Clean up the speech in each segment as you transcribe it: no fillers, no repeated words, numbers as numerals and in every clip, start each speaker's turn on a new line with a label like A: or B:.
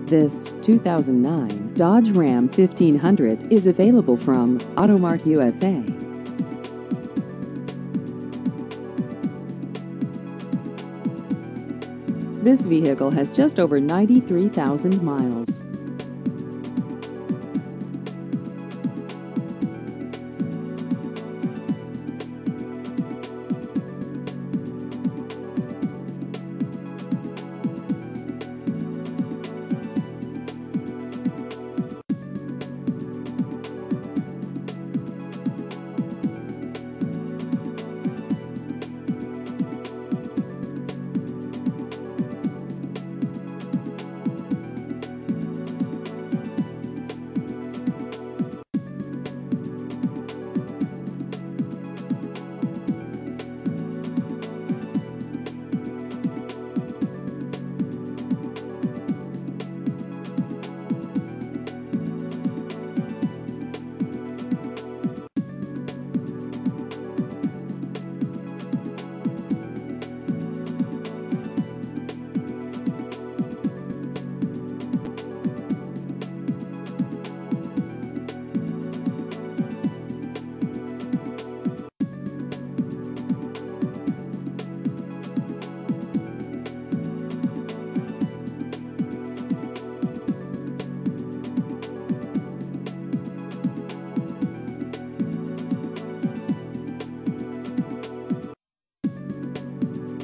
A: This 2009 Dodge Ram 1500 is available from Mart USA. This vehicle has just over 93,000 miles.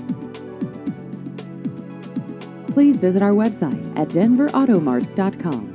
A: Please visit our website at denverautomart.com.